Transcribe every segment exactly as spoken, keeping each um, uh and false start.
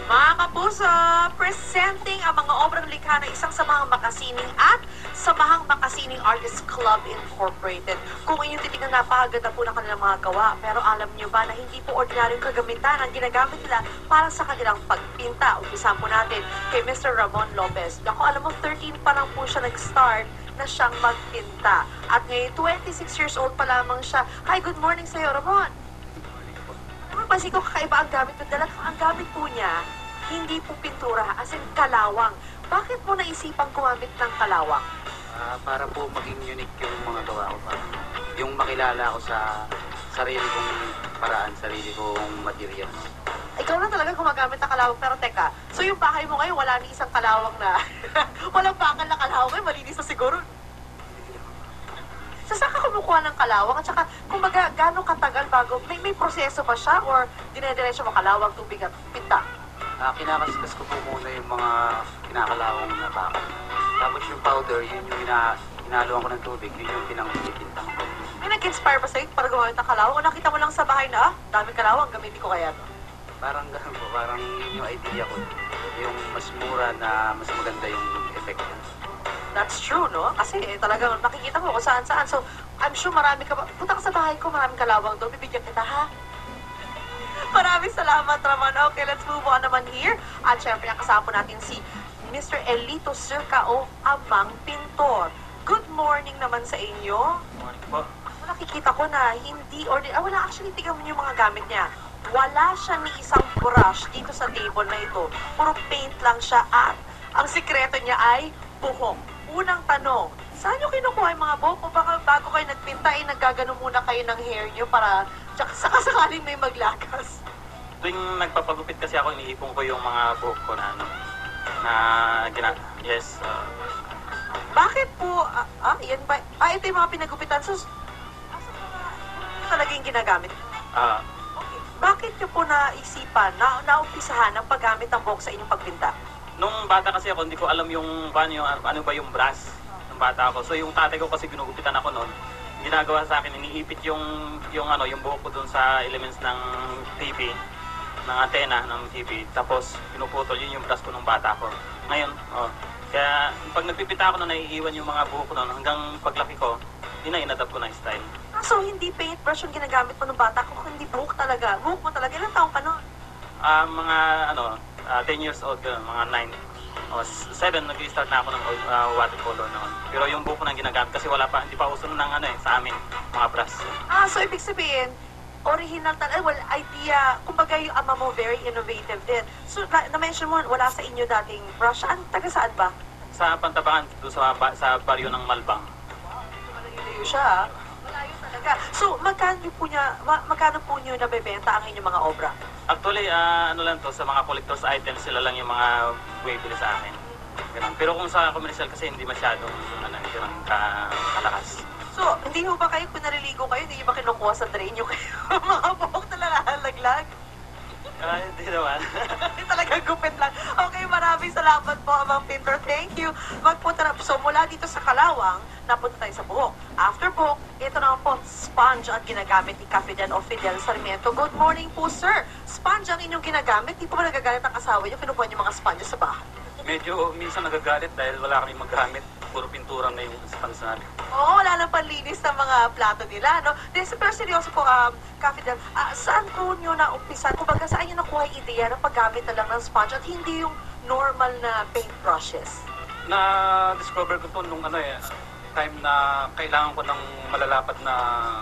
Mga kapuso, presenting ang mga obrang likha ng isang samahang makasining at Samahang Makasining Artists Club Incorporated. Kung inyong titignan, napakaganda po ng kanilang mga gawa. Pero alam niyo ba na hindi po ordinaryong kagamitan ang ginagamit nila para sa kanilang pagpinta? Umpisahan po natin kay Mister Ramon Lopez. Ako, alam mo, thirteen pa lang po siya nag-start na siyang magpinta. At ngayon, twenty-six years old pa lamang siya. Hi, good morning sa'yo, Ramon. Pansin ko kakaiba ang gamit ng dala. Ang gamit po niya, hindi po pintura, as in kalawang. Bakit mo naisipang gumamit ng kalawang? Uh, para po maging unique yung mga gawa ko. Pa. Yung makilala ko sa sarili kong paraan, sarili kong materials. Ikaw na talaga gumagamit ng kalawang. Pero teka, so yung bahay mo ngayon, wala ni isang kalawang na... walang bakal na kalawang ngayon, malinis na siguro. So, saan ka kumukuha ng kalawang? At saka, kumbaga, gano'ng katagal bago? May, may proseso ba siya? Or dinediretso mo kalawang, tubig at pinta? Uh, kinakaskas ko po muna yung mga kinakalawang na bakal. Tapos yung powder, yun yung ina inaluan ko ng tubig, yun yung pinang-pinta ko. May nag-inspire ba sa'yo para gumamit ng kalawang? O nakita mo lang sa bahay na, ah, daming kalawang, gamitin ko kaya to? Parang gano'n po, parang yun yung idea ko. Yung mas mura na mas maganda yung effect niya. That's true, no? Kasi eh, talagang nakikita mo kung saan-saan. So, I'm sure marami ka ba... Punta ka sa bahay ko, maraming kalawang doon. Bibigyan kita, ha? Maraming salamat, Ramon. Okay, let's move on naman here. At syempre, ang kasama natin si Mister Elito Circao, Amang Pintor. Good morning naman sa inyo. Morning po. Nakikita ko na hindi... Or, ah, wala, actually, tingnan mo yung mga gamit niya. Wala siya ni isang brush dito sa table na ito. Puro paint lang siya at ang sikreto niya ay buhok. Unang tanong, saan nyo kinukuha yung mga buhok? O baka bago kayo nagpinta, eh, naggagano muna kayo ng hair nyo para sakasakaling may maglagas? Tuwing nagpapagupit kasi ako, iniipon ko yung mga buhok ko na ano, na gina... Yes. Uh, Bakit po, ah, ah, yan ba? Ah, ito yung mga pinagupitan. So, ah, so, uh, talaga yung ginagamit? uh, Okay. Bakit nyo po naisipan, na, naumpisahan ang paggamit ng buhok sa inyong pagpinta? nung bata kasi ako, hindi ko alam yung paano yung, ano ba yung brush ng bata ako. So yung tatay ko kasi ginugupitan ako noon, ginagawa sa akin, iniipit yung yung ano, yung buhok ko doon sa elements ng T V, ng antena ng T V. Tapos pinuputol, yun yung brush ko nung bata ko. Ngayon, oh, kaya pag nagpipita ako na naiiwan yung mga buhok ko noon, hanggang paglaki ko, yun na inadapt ko na style. Ah, so hindi paintbrush yung ginagamit mo nung bata ko, hindi buhok talaga. Buhok mo talaga. Ilang taong ka noon? Ah, mga ano, uh, ten years old ko, mga nine o seven, nag-start na ako ng uh, watercolor noon. Pero yung buhok ko nang ginagamit kasi wala pa, hindi pa uso ng ano eh, sa amin, mga brush. Ah, so ibig sabihin, original talaga, well, idea, kumbaga yung ama mo, very innovative din. So, na- na-mention mo, wala sa inyo dating brush. An, taga saan ba? Sa Pantabangan, doon sa, ba- sa baryo ng Malbang. Malayo siya, ah. Malayo talaga. So, magkano po niya, ma- magkano po niyo nabebenta ang inyong mga obra? Actually, ah, ano lang to, sa mga collector's items, sila lang yung mga bumibili sa akin. Ganun. Pero kung sa commercial kasi hindi masyadong ano, hindi lang ka- kalakas. So, hindi ho ba kayo, kung naliligo kayo, hindi niyo ba kinukuha sa drain niyo kayo? Mga buhok na lalaglag? Ah, hindi naman. Talagang gupit lang. Okay, maraming salamat po, Amang Pintor. Thank you. Magpunta na. So, mula dito sa Kalawang, napunta tayo sa buhok. After buhok, ito naman po, sponge ang ginagamit ni Kapidan o Fidel Sarmiento. Good morning po, sir. Sponge ang inyong ginagamit. Di po ba nagagalit ang asawa niyo? Kinukuha niyo mga sponge sa bahay. Medyo minsan nagagalit dahil wala kami maggamit. Puro pintura na yung spans namin. Oo, wala nang panlinis ng mga plato nila, no? Then, pero seryoso po, um, Kapidan, ah, saan po nyo na-umpisa? Kumbaga, saan nyo nakuha yung ideya ng paggamit na lang ng sponge at hindi yung normal na paintbrushes? Na-discover ko to nung ano eh, time na kailangan ko ng malalapad na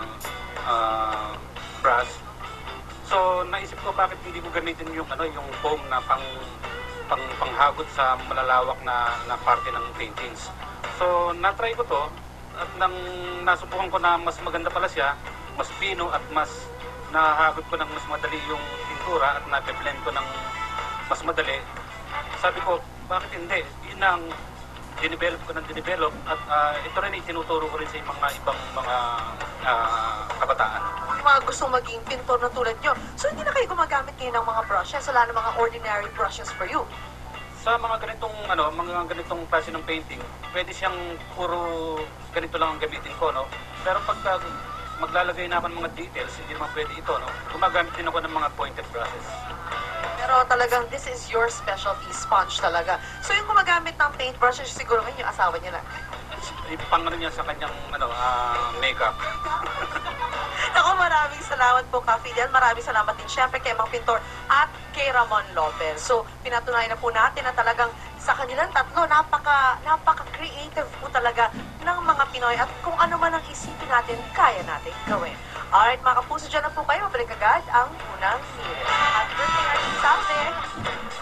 ah, brush. So, naisip ko bakit hindi ko gamitin yung ano, yung foam na pang pang panghagod sa malalawak na na parte ng paintings. So, na-try ko to at nang nasubukan ko na mas maganda pala siya, mas pino at mas nahagod ko ng mas madali yung pintura at na-blend ko ng mas madali. Sabi ko, bakit hindi? Yun ang dinevelop ko ng dinevelop at uh, ito rin itinuturo ko rin sa mga ibang mga uh, kabataan. Yung mga gustong maging pintor na tulad nyo. So, hindi na kayo gumagamit ngayon ng mga brushes? Wala na mga ordinary brushes for you? Sa mga ganitong ano, mga ganitong klase ng painting, pwede siyang puro ganito lang ang gamitin ko, no? Pero pagka maglalagay na ako ng mga details, hindi naman pwede ito, no? Gumagamit din ako ng mga pointed brushes. Pero talagang this is your specialty, sponge talaga. So yung gumagamit ng paintbrush, siguro ngayon yung asawa niya lang. Ipang ano niya sa kanyang ano, ah, makeup. Ako, maraming salamat po, Ka Fidel. Maraming salamat din syempre kay Mang Pintor at kay Ramon Lopez. So, pinatunayan na po natin na talagang sa kanilang tatlo, napaka, napaka-creative po talaga ng mga Pinoy at kung ano man ang isipin natin, kaya natin gawin. Alright, mga kapuso, dyan na po kayo. Balik agad ang unang minute. Happy birthday, Artie Salve!